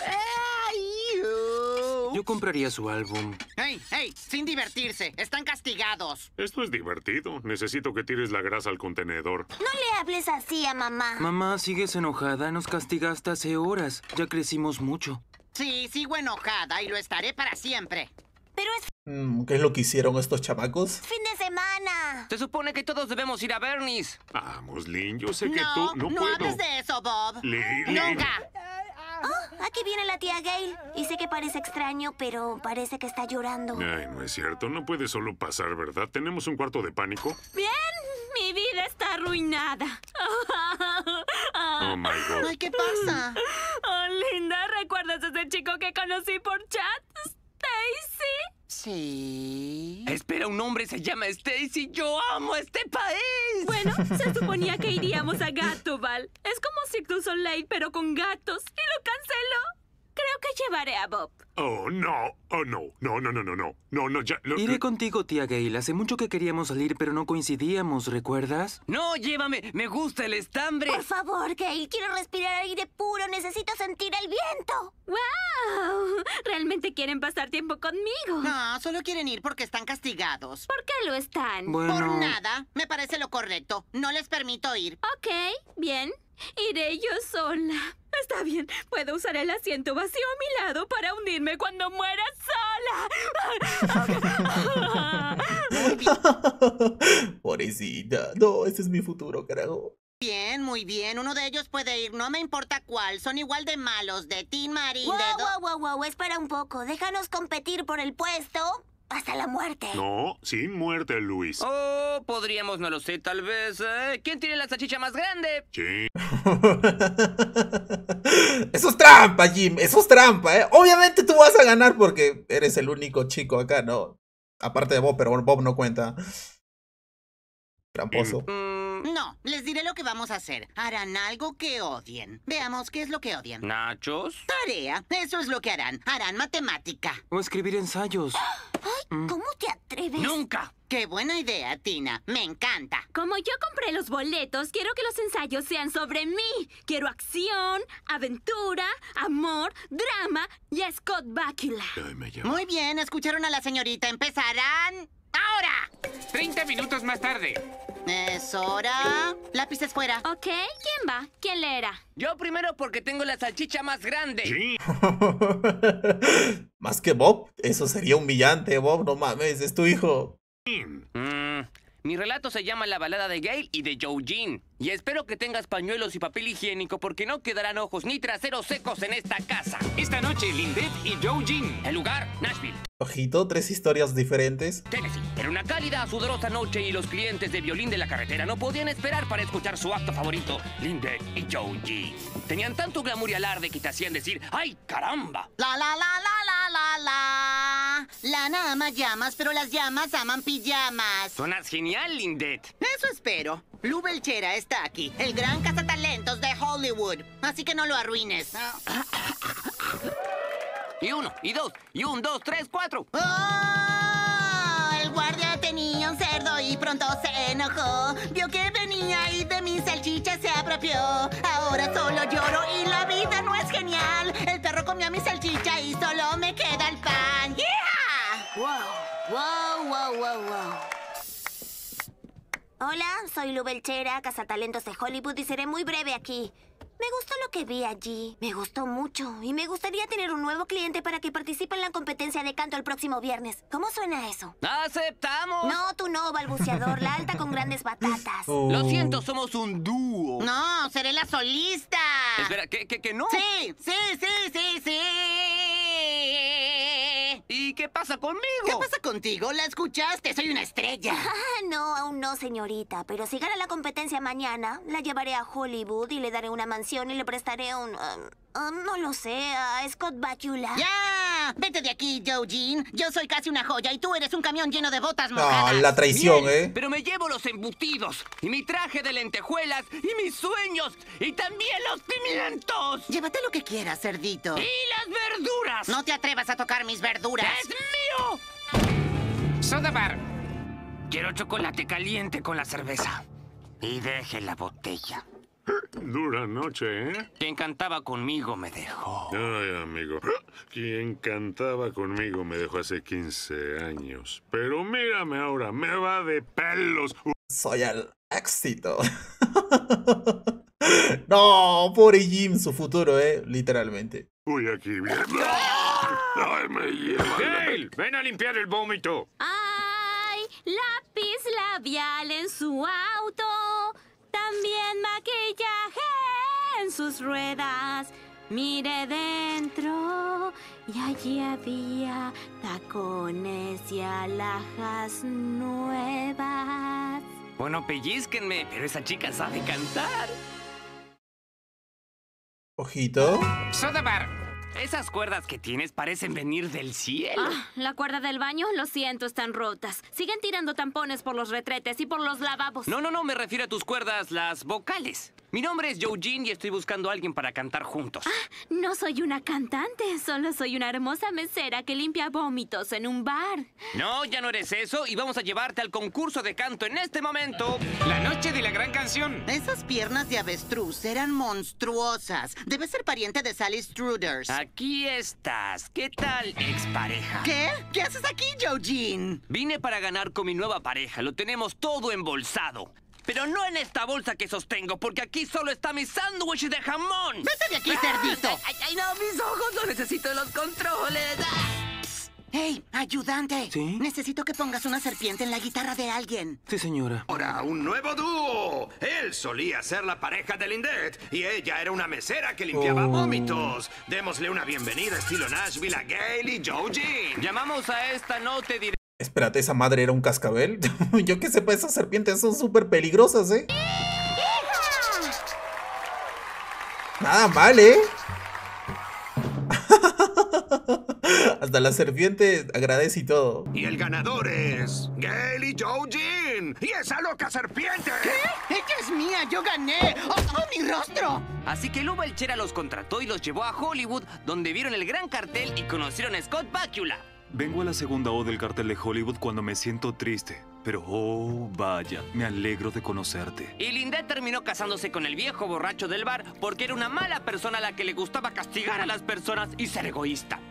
Yo compraría su álbum. ¡Hey, hey! Sin divertirse. Están castigados. Esto es divertido. Necesito que tires la grasa al contenedor. No le hables así a mamá. Mamá, ¿sigues enojada? Nos castigaste hace horas. Ya crecimos mucho. Sí, sigo enojada y lo estaré para siempre. Pero es ¿Qué es lo que hicieron estos chamacos? fin de semana. Se supone que todos debemos ir a Bernie's. Vamos, Lynn, yo sé que tú no puedo. hables de eso, Bob. Lynn. ¡Nunca! Oh, aquí viene la tía Gale. Y sé que parece extraño, pero parece que está llorando. Ay, no es cierto. No puede solo pasar, ¿verdad? ¿Tenemos un cuarto de pánico? Bien, mi vida está arruinada. Oh, my God. Ay, ¿qué pasa? Oh, Linda, ¿recuerdas a ese chico que conocí por chat? ¿Stacy? Sí. Espera, un hombre se llama Stacy. Yo amo este país. Bueno, se suponía que iríamos a Gatúbal. Es como Cirque du Soleil, pero con gatos. Y lo canceló. Creo que llevaré a Bob. Oh, no. Oh, no. No, no, no, no, no. No, no, ya. Iré contigo, tía Gale. Hace mucho que queríamos salir, pero no coincidíamos, ¿recuerdas? No, llévame. Me gusta el estambre. Por favor, Gale. Quiero respirar aire puro. Necesito sentir el viento. ¡Wow! Realmente quieren pasar tiempo conmigo. No, solo quieren ir porque están castigados. ¿Por qué lo están? Bueno. Por nada. Me parece lo correcto. No les permito ir. Ok, bien. Iré yo sola. Está bien, puedo usar el asiento vacío a mi lado para hundirme cuando muera sola. Pobrecita. No, ese es mi futuro, carajo. Bien, muy bien. Uno de ellos puede ir. No me importa cuál. Son igual de malos. De Tin Marín, Wow. Espera un poco. Déjanos competir por el puesto hasta la muerte. No, sin muerte, Luis. Oh, podríamos, no lo sé, tal vez. ¿Quién tiene la salchicha más grande? Sí. Eso es trampa, Jim. Eso es trampa, Obviamente tú vas a ganar porque eres el único chico acá, ¿no? Aparte de Bob, pero Bob no cuenta. Tramposo. No, les diré lo que vamos a hacer. Harán algo que odien. Veamos qué es lo que odian. ¿Nachos? Tarea. Eso es lo que harán. Harán matemática. O escribir ensayos. Ay, ¿cómo te atreves? ¡Nunca! Qué buena idea, Tina. Me encanta. Como yo compré los boletos, quiero que los ensayos sean sobre mí. Quiero acción, aventura, amor, drama y a Scott Bakula. Muy bien, escucharon a la señorita. Empezarán ahora. 30 minutos más tarde. Es hora. Lápices fuera. Ok, ¿quién va? ¿Quién leerá? Yo primero porque tengo la salchicha más grande. Sí. Más que Bob, eso sería humillante, Bob. No mames, es tu hijo. Mi relato se llama La balada de Gale y de Joe Jean. Y espero que tengas pañuelos y papel higiénico porque no quedarán ojos ni traseros secos en esta casa. Esta noche, Lindet y Joe Jean. El lugar, Nashville. Ojito, 3 historias diferentes. Tennessee. Era una cálida, sudorosa noche y los clientes de violín de la carretera no podían esperar para escuchar su acto favorito, Lindet y Joe Jean. Tenían tanto glamour y alarde que te hacían decir, ¡ay, caramba! La la la la la la la. Lana ama llamas, pero las llamas aman pijamas. Sonas genial, Lindet. Eso espero. Lou Belchera está aquí, el gran cazatalentos de Hollywood. Así que no lo arruines. Y 1, y 2, y 1, 2, 3, 4. ¡Oh! El guardia tenía un cerdo y pronto se enojó. Vio que venía y de mi salchicha se apropió. Ahora solo lloro y la vida no es genial. El perro comió mi salchicha y solo me queda el pan. ¡Yeah! Wow, wow, wow, wow. Hola, soy Lu Belchera, cazatalentos de Hollywood y seré muy breve aquí. Me gustó lo que vi allí, me gustó mucho y me gustaría tener un nuevo cliente para que participe en la competencia de canto el próximo viernes. ¿Cómo suena eso? ¡Aceptamos! No, tú no, balbuceador, la alta con grandes batatas. Lo siento, somos un dúo. No, seré la solista. Espera, ¿que no? Sí. ¿Y qué pasa conmigo? ¿Qué pasa contigo? ¿La escuchaste? Soy una estrella. No, aún no, señorita. Pero si gana la competencia mañana, la llevaré a Hollywood y le daré una mansión y le prestaré un... no lo sé, a Scott Bakula. ¡Ya! Vete de aquí, Joe Jean. Yo soy casi una joya y tú eres un camión lleno de botas mojadas. No, la traición, Bien, pero me llevo los embutidos, y mi traje de lentejuelas, y mis sueños, y también los pimientos. Llévate lo que quieras, cerdito. ¡Y las verduras! No te atrevas a tocar mis verduras. ¡Es mío! Soda Bar. Quiero chocolate caliente con la cerveza. Y deje la botella. Dura noche, ¿eh? Quien cantaba conmigo me dejó. Ay, amigo. Quien cantaba conmigo me dejó hace 15 años. Pero mírame ahora, me va de pelos. Soy el éxito. No, pobre Jim, su futuro, literalmente. Uy, aquí viene. Ay, me lleva. ¡Gail! ¡Ven a limpiar el vómito! ¡Ay! Lápiz labial en su auto. También maquillaje en sus ruedas. Miré dentro y allí había tacones y alhajas nuevas. Bueno, pellizquenme, pero esa chica sabe cantar. Ojito. Soda Bar. Esas cuerdas que tienes parecen venir del cielo. La cuerda del baño, lo siento, están rotas. Siguen tirando tampones por los retretes y por los lavabos. No, me refiero a tus cuerdas, las vocales. Mi nombre es Joe Jean y estoy buscando a alguien para cantar juntos. No soy una cantante, solo soy una hermosa mesera que limpia vómitos en un bar. No, ya no eres eso y vamos a llevarte al concurso de canto en este momento. La noche de la gran canción. Esas piernas de avestruz eran monstruosas. Debes ser pariente de Sally Struders. Aquí estás. ¿Qué tal, expareja? ¿Qué? ¿Qué haces aquí, Joe Jean? Vine para ganar con mi nueva pareja. Lo tenemos todo embolsado. Pero no en esta bolsa que sostengo, porque aquí solo está mi sándwich de jamón. ¡Vete de aquí, cerdito! ¡Ay, no, mis ojos! ¡No necesito los controles! ¡Hey, ayudante! ¿Sí? Necesito que pongas una serpiente en la guitarra de alguien. Sí, señora. Ahora, un nuevo dúo. Él solía ser la pareja de Lindet y ella era una mesera que limpiaba vómitos. Démosle una bienvenida estilo Nashville a Gail y Joe Jean. Llamamos a esta, no te diré. Espérate, ¿esa madre era un cascabel? Yo que sepa, esas serpientes son súper peligrosas, ¿eh? Nada mal, ¿eh? Hasta la serpiente agradece y todo. Y el ganador es Gail y Joe Jean. ¡Y esa loca serpiente! ¿Qué? ¡Ella es mía! ¡Yo gané! ¡Oh, mi rostro! Así que Lu Belchera los contrató y los llevó a Hollywood, donde vieron el gran cartel y conocieron a Scott Bakula. Vengo a la segunda O del cartel de Hollywood cuando me siento triste. Pero, oh, vaya, me alegro de conocerte. Y Lindet terminó casándose con el viejo borracho del bar porque era una mala persona a la que le gustaba castigar a las personas y ser egoísta.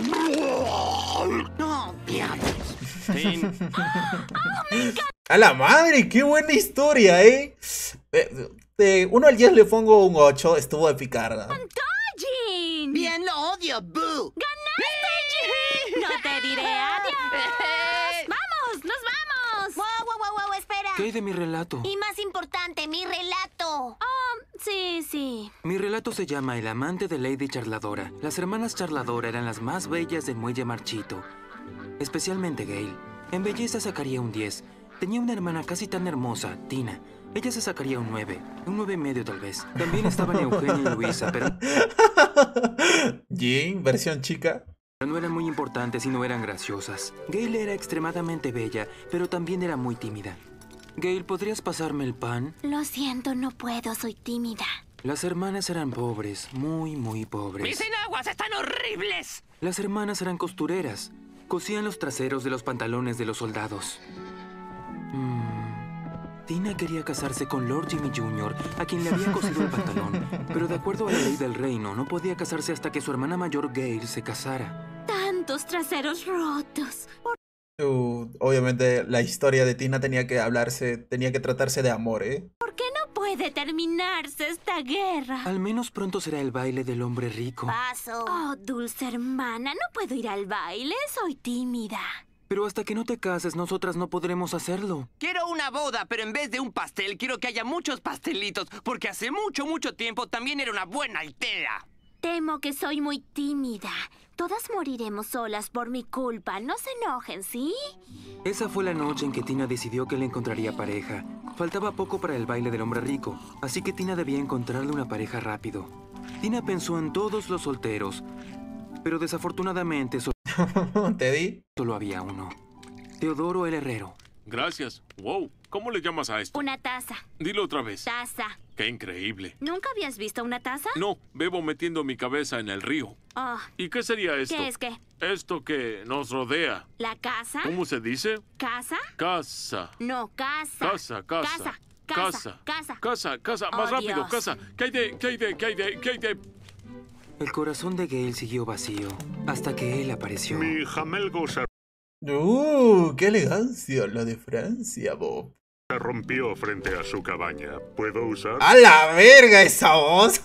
¡No, diablos! Fin. ¡A la madre! ¡Qué buena historia, eh! De 1 al 10 le pongo un 8. Estuvo de picarda. ¡Jean! ¡Bien, lo odio, boo! ¡Ganaste, Jean! No te diré adiós. ¡Vamos, nos vamos! ¡Wow, espera! ¿Qué hay de mi relato? Y más importante, mi relato. Sí. Mi relato se llama El amante de Lady Charladora. Las hermanas Charladora eran las más bellas del muelle marchito. Especialmente Gail. En belleza sacaría un 10. Tenía una hermana casi tan hermosa, Tina. Ella se sacaría un 9. Un 9,5 tal vez. También estaban Eugenia y Luisa, pero... Jean, versión chica. No eran muy importantes y no eran graciosas. Gail era extremadamente bella, pero también era muy tímida. Gail, ¿podrías pasarme el pan? Lo siento, no puedo, soy tímida. Las hermanas eran pobres, muy pobres. ¡Mis enaguas están horribles! Las hermanas eran costureras. Cosían los traseros de los pantalones de los soldados. Tina quería casarse con Lord Jimmy Jr., a quien le había cosido el pantalón. Pero de acuerdo a la ley del reino, no podía casarse hasta que su hermana mayor Gail se casara. Tantos traseros rotos. Obviamente la historia de Tina tenía que tratarse de amor, ¿eh? ¿Por qué no puede terminarse esta guerra? Al menos pronto será el baile del hombre rico. Paso. Oh, dulce hermana, no puedo ir al baile, soy tímida. Pero hasta que no te cases, nosotras no podremos hacerlo. Quiero una boda, pero en vez de un pastel, quiero que haya muchos pastelitos, porque hace mucho, mucho tiempo también era una buena idea. Temo que soy muy tímida. Todas moriremos solas por mi culpa. No se enojen, ¿sí? Esa fue la noche en que Tina decidió que le encontraría pareja. Faltaba poco para el baile del hombre rico, así que Tina debía encontrarle una pareja rápido. Tina pensó en todos los solteros, pero desafortunadamente solo había uno. Teodoro el herrero. Gracias. Wow, ¿cómo le llamas a esto? Una taza. Dilo otra vez. Taza. ¡Qué increíble! ¿Nunca habías visto una taza? No, bebo metiendo mi cabeza en el río. Oh. ¿Y qué sería esto? ¿Qué es qué? Esto que nos rodea. ¿La casa? ¿Cómo se dice? ¿Casa? Casa. No, casa. Casa. Casa. Más Oh, rápido, Dios. casa. ¿Qué hay de? El corazón de Gail siguió vacío, hasta que él apareció. Mi jamelgo se ¡Qué elegancia la de Francia, Bob! rompió frente a su cabaña. ¿Puedo usar? ¡A la verga esa voz!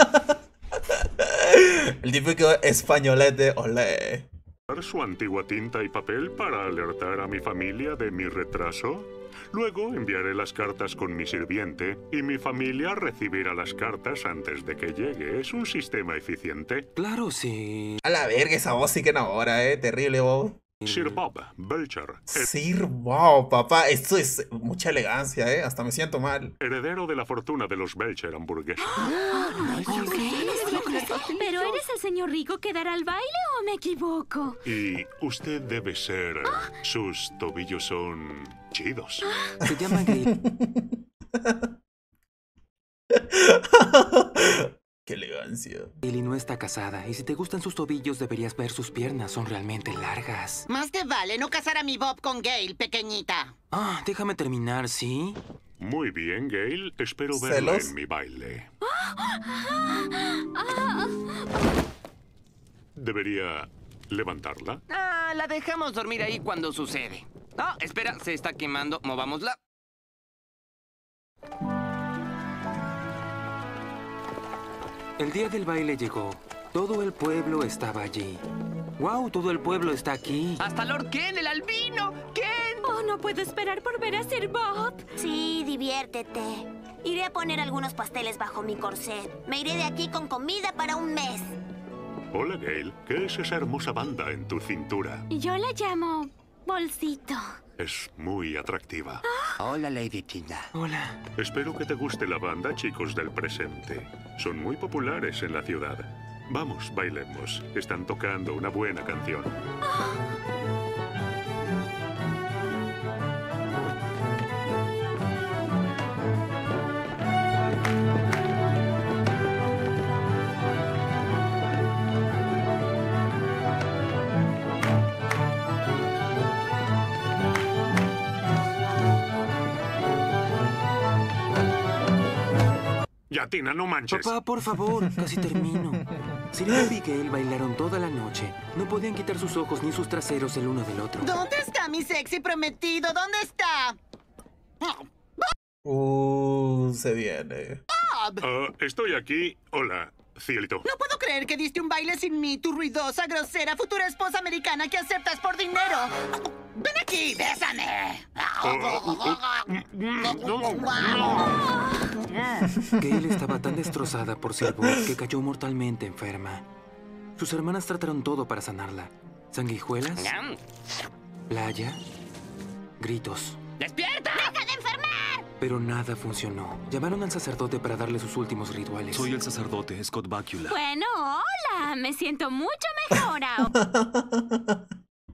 El típico españolete, olé. ¿Su antigua tinta y papel para alertar a mi familia de mi retraso? Luego enviaré las cartas con mi sirviente y mi familia recibirá las cartas antes de que llegue. ¿Es un sistema eficiente? Claro, sí. A la verga esa voz sí que enamora, terrible, Bob. Sir Bob Belcher. Sir Bob, papá, esto es mucha elegancia, hasta me siento mal. Heredero de la fortuna de los Belcher hamburgueses. ¿Pero eres el señor rico que dará al baile o me equivoco? Y usted debe ser... Sus tobillos son... chidos. Se llama Gail. ¡Qué elegancia! Gail no está casada, y si te gustan sus tobillos deberías ver sus piernas, son realmente largas. Más te vale no casar a mi Bob con Gail, pequeñita. Déjame terminar, ¿sí? Muy bien, Gail. Espero verla en mi baile. ¿Debería levantarla? La dejamos dormir ahí cuando sucede. Espera, se está quemando. Movámosla. El día del baile llegó. Todo el pueblo estaba allí. ¡Wow! Todo el pueblo está aquí. ¡Hasta Lord Ken, el albino! ¡Ken! Oh, no puedo esperar por ver a Sir Bob. Sí, diviértete. Iré a poner algunos pasteles bajo mi corset. Me iré de aquí con comida para un mes. Hola, Gail. ¿Qué es esa hermosa banda en tu cintura? Yo la llamo bolsito. Es muy atractiva. Hola, Lady Tina. Hola. Espero que te guste la banda, chicos del presente. Son muy populares en la ciudad. Vamos, bailemos. Están tocando una buena canción. Ya, Tina, no manches. Papá, por favor, casi termino. Serena y Gail bailaron toda la noche. No podían quitar sus ojos ni sus traseros el uno del otro. ¿Dónde está mi sexy prometido? ¿Dónde está? Se viene. Bob. Estoy aquí. Hola, cielito. No puedo creer que diste un baile sin mí, tu ruidosa, grosera, futura esposa americana que aceptas por dinero. ¡Ven aquí, bésame! Gail estaba tan destrozada por Sir Bob que cayó mortalmente enferma. Sus hermanas trataron todo para sanarla. Sanguijuelas, playa, gritos. ¡Despierta! ¡Deja de enfermar! Pero nada funcionó. Llamaron al sacerdote para darle sus últimos rituales. Soy el sacerdote, Scott Bakula. Bueno, hola. Me siento mucho mejor ahora.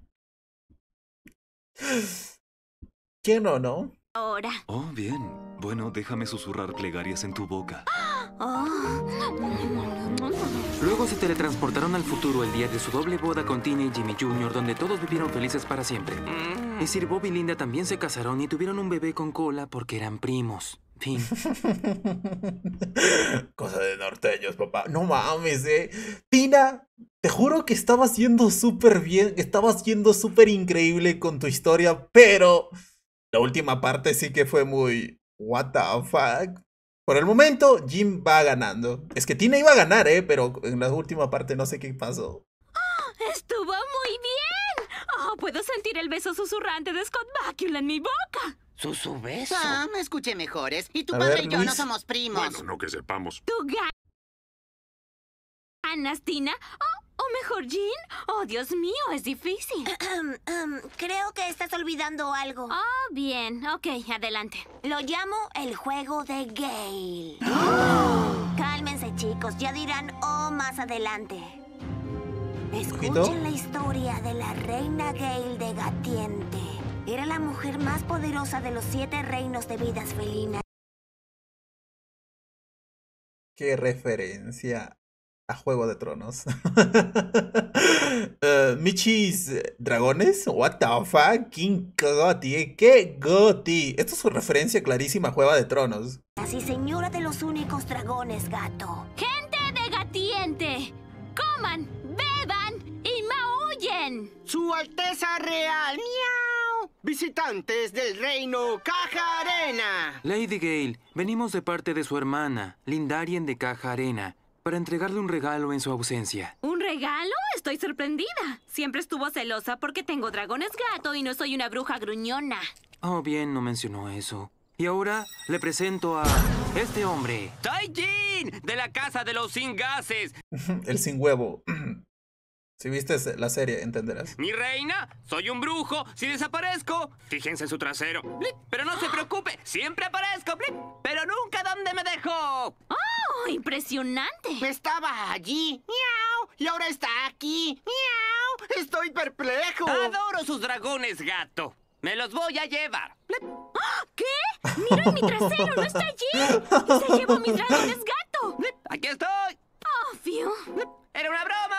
¿Quién o no? Ahora. Oh, bien. Bueno, déjame susurrar plegarias en tu boca. Oh. Luego se teletransportaron al futuro el día de su doble boda con Tina y Jimmy Jr., donde todos vivieron felices para siempre. Y Sir Bob y Linda también se casaron y tuvieron un bebé con cola porque eran primos. Fin. Cosa de norteños, papá. No mames, Tina, te juro que estabas yendo súper bien, estabas yendo súper increíble con tu historia, pero la última parte sí que fue muy... What the fuck. Por el momento, Jim va ganando. Es que Tina iba a ganar, pero en la última parte no sé qué pasó. ¡Estuvo muy bien! Oh, puedo sentir el beso susurrante de Scott Bakula en mi boca. ¿Su beso? Ah, me escuché mejores. Y tu A padre ver, y yo Luis. no somos primos. Bueno, no que sepamos. ¿Tú ganas, Tina? ¿O mejor, Jean? Oh, Dios mío, es difícil. Creo que estás olvidando algo. Oh, bien. Ok, adelante. Lo llamo el juego de Gale. Cálmense, chicos. Ya dirán más adelante. Escuchen la historia de la reina Gale de Gatiente. Era la mujer más poderosa de los 7 reinos de vidas felinas. Qué referencia a Juego de Tronos. Michis dragones, what the fuck, King Goti, qué Goti. Esto es una referencia clarísima a Juego de Tronos. Así, señora de los únicos dragones, gato. ¡Gente de Gatiente! ¡Coman, beban y maullen! ¡Su Alteza Real! ¡Miau! Visitantes del reino Caja Arena. Lady Gale, venimos de parte de su hermana, Lindarien de Caja Arena, para entregarle un regalo en su ausencia. ¿Un regalo? Estoy sorprendida. Siempre estuvo celosa porque tengo dragones gato y no soy una bruja gruñona. Oh, bien, no mencionó eso. Y ahora le presento a este hombre. ¡Soy Jean! De la casa de los sin gases. El sin huevo. Si viste la serie, entenderás. Mi reina, soy un brujo. Si desaparezco, fíjense en su trasero. Blip. Pero no se preocupe, siempre aparezco. Blip. Pero nunca donde me dejó. ¡Oh, impresionante! Estaba allí. ¡Miau! Y ahora está aquí. ¡Miau! Estoy perplejo. Adoro sus dragones, gato. Me los voy a llevar. Blip. ¿Qué? ¡Mira mi trasero! ¡No está allí! ¡Y se llevó mis dragones gato! Blip. ¡Aquí estoy! ¡Oh, Fiu! ¡Era una broma!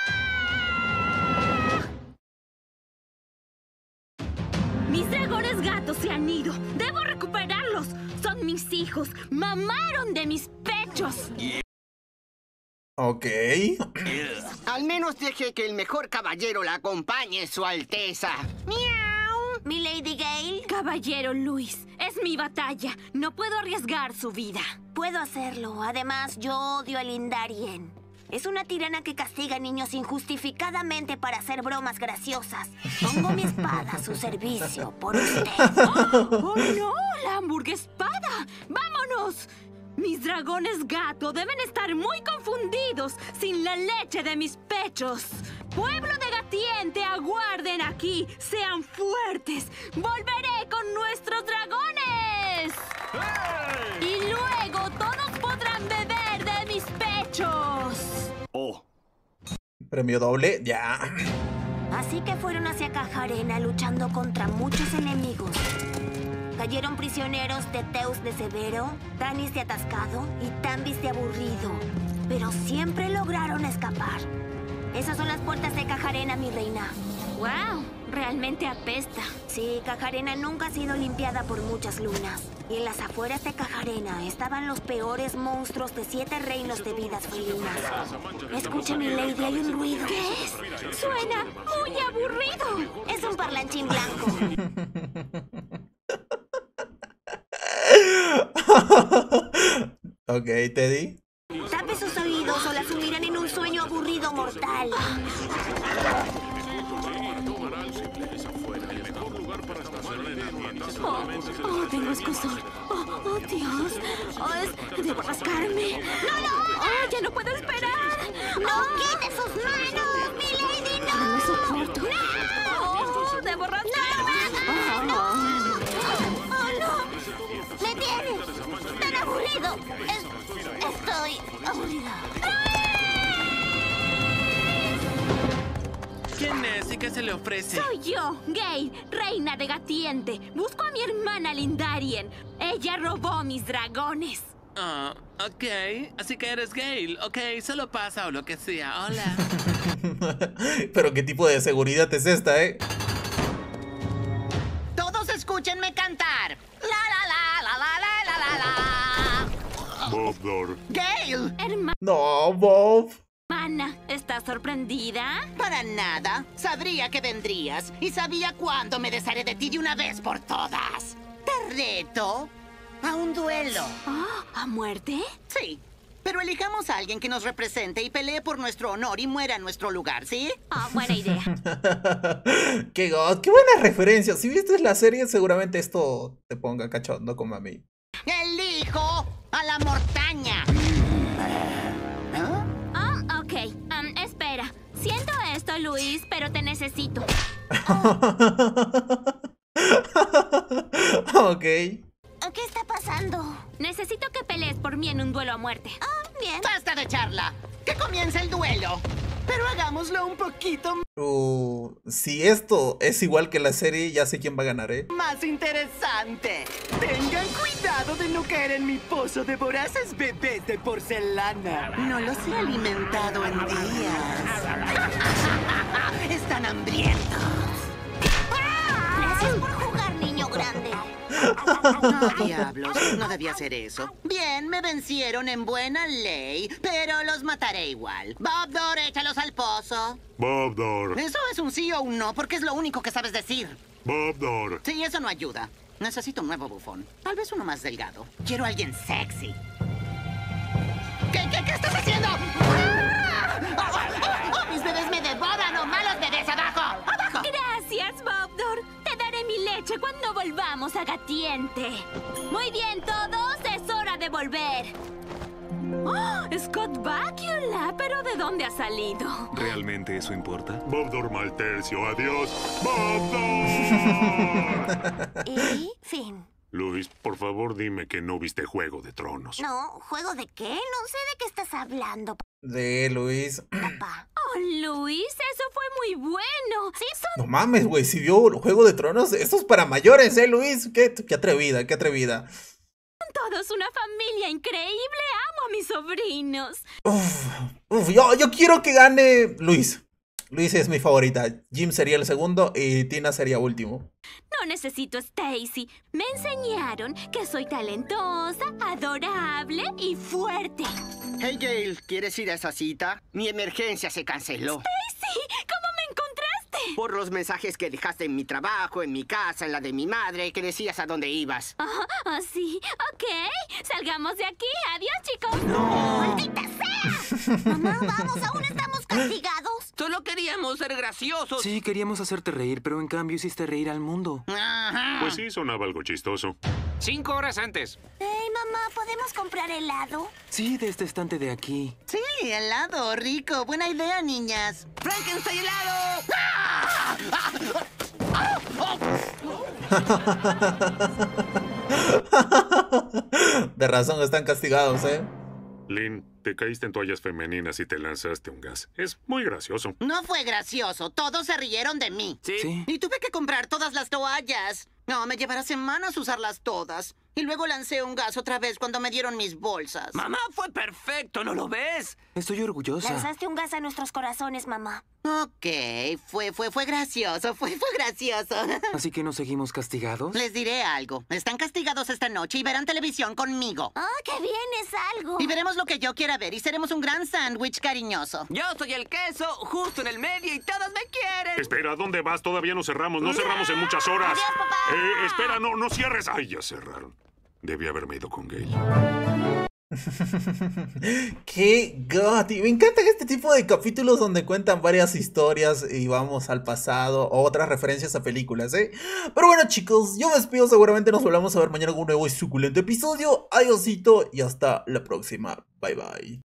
Mis dragones gatos se han ido. ¡Debo recuperarlos! Son mis hijos. ¡Mamaron de mis pechos! Ok. Al menos deje que el mejor caballero la acompañe, Su Alteza. ¡Miau! ¿Mi Lady Gale? Caballero Luis, es mi batalla. No puedo arriesgar su vida. Puedo hacerlo. Además, yo odio a Lindarien. Es una tirana que castiga a niños injustificadamente para hacer bromas graciosas. Pongo mi espada a su servicio por usted. ¡Oh, no! ¡La hamburguespada! ¡Vámonos! Mis dragones gato deben estar muy confundidos sin la leche de mis pechos. Pueblo de Gatiente, aguarden aquí. Sean fuertes. Volveré con nuestros dragones. ¡Hey! Y luego todos podrán beber de mis pechos. Oh. Premio doble, ya. Así que fueron hacia Caja Arena luchando contra muchos enemigos. Cayeron prisioneros de Teus de Severo, Tanis de Atascado y Tambis de Aburrido. Pero siempre lograron escapar. Esas son las puertas de Caja Arena, mi reina. ¡Wow! Realmente apesta. Sí, Caja Arena nunca ha sido limpiada por muchas lunas. Y en las afueras de Caja Arena estaban los peores monstruos de 7 reinos de vidas felinas. Escuche, mi lady, hay un ruido. ¿Qué es? Suena muy aburrido. Es un parlanchín blanco. Ok, Teddy. Tape sus oídos o la sumirán en un sueño aburrido mortal. Tengo escozor. Oh, Dios. Debo rascarme. ¡No! ¡Ya no puedo esperar! ¡No quite sus manos, mi lady, no! No me soporto. ¡No! ¡Debo rascarme! ¡Oh, no! ¡Me tiene! ¡Tan aburrido! Estoy aburrida. ¿Quién es y qué se le ofrece? Soy yo, Gale, reina de Gatiente. Busco a mi hermana Lindarien. Ella robó mis dragones. Ok, así que eres Gale. Ok, solo pasa o lo que sea. Hola. Pero qué tipo de seguridad es esta, Todos escúchenme cantar. La la la la la la la la. Bobdor. Gale. No, Bob. Hermana, ¿estás sorprendida? Para nada. Sabría que vendrías y sabía cuándo me desharé de ti de una vez por todas. Te reto a un duelo. ¿A muerte? Sí. Pero elijamos a alguien que nos represente y pelee por nuestro honor y muera en nuestro lugar, ¿sí? Buena idea. Qué buena referencia. Si viste la serie, seguramente esto te ponga cachondo como a mí. ¡Elijo a la mortaña! Ok. Espera. Siento esto, Luis, pero te necesito. Ok. ¿Qué está pasando? Necesito que pelees por mí en un duelo a muerte. Bien. ¡Basta de charla! ¡Que comience el duelo! Pero hagámoslo un poquito Si esto es igual que la serie, ya sé quién va a ganar, más interesante. Tengan cuidado de no caer en mi pozo de voraces bebés de porcelana. No los he alimentado en días. Están hambrientos. Gracias por jugar, niño grande. No, diablos, no debía hacer eso. Bien, me vencieron en buena ley, pero los mataré igual. Bobdor, échalos al pozo. Bobdor. Eso es un sí o un no, porque es lo único que sabes decir. Bobdor. Sí, eso no ayuda. Necesito un nuevo bufón. Tal vez uno más delgado. Quiero a alguien sexy. ¿Qué estás haciendo? ¡Oh, mis bebés me devoran! ¡Oh, malos bebés! ¡Abajo! ¡Abajo! Gracias, Bobdor. Te daré mi leche cuando volvamos a Gatiente. Muy bien, todos. Es hora de volver. ¡Oh! Scott Bakula, pero ¿de dónde ha salido? ¿Realmente eso importa? Bobdor Maltercio, adiós. ¡Bobdor! Y fin. Luis, por favor dime que no viste Juego de Tronos. No, ¿juego de qué? No sé de qué estás hablando, De Luis. papá. Oh, Luis, eso fue muy bueno. Sí, No mames, güey. Si vio Juego de Tronos, esto es para mayores, Luis. Qué atrevida, qué atrevida. son todos una familia increíble. Amo a mis sobrinos. Yo quiero que gane Luis. Luis es mi favorita. Jim sería el segundo y Tina sería último. No necesito Stacy. Me enseñaron que soy talentosa, adorable y fuerte. Hey, Gale, ¿quieres ir a esa cita? Mi emergencia se canceló. Stacy, ¿cómo me encontraste? Por los mensajes que dejaste en mi trabajo, en mi casa, en la de mi madre, que decías a dónde ibas. Sí. Ok. Salgamos de aquí. Adiós, chicos. ¡No! ¡Maldita sea! Mamá, vamos, aún estamos castigados. Solo queríamos ser graciosos. Sí, queríamos hacerte reír, pero en cambio hiciste reír al mundo. Pues sí, sonaba algo chistoso. 5 horas antes. Hey, mamá, ¿podemos comprar helado? Sí, de este estante de aquí. Sí, helado, rico. Buena idea, niñas. ¡Frankenstein helado! De razón están castigados, Lynn, te caíste en toallas femeninas y te lanzaste un gas. Es muy gracioso. No fue gracioso. Todos se rieron de mí. Sí. Y tuve que comprar todas las toallas. No, me llevará semanas usarlas todas. Y luego lancé un gas otra vez cuando me dieron mis bolsas. Mamá, fue perfecto, ¿no lo ves? Estoy orgullosa. Lanzaste un gas a nuestros corazones, mamá. Ok, fue gracioso, fue gracioso. ¿Así que nos seguimos castigados? Les diré algo. Están castigados esta noche y verán televisión conmigo. ¡Qué bien! Es algo. Y veremos lo que yo quiera ver y seremos un gran sándwich cariñoso. Yo soy el queso, justo en el medio y todos me quieren. Espera, ¿dónde vas? Todavía no cerramos. No cerramos en muchas horas. Adiós, papá. Espera, no cierres. Ay, ya cerraron. Debí haberme ido con Gale. ¡Qué goti! Me encantan este tipo de capítulos donde cuentan varias historias y vamos al pasado o otras referencias a películas, Pero bueno, chicos, yo me despido. Seguramente nos volvamos a ver mañana con un nuevo y suculento episodio. Adiósito y hasta la próxima. Bye, bye.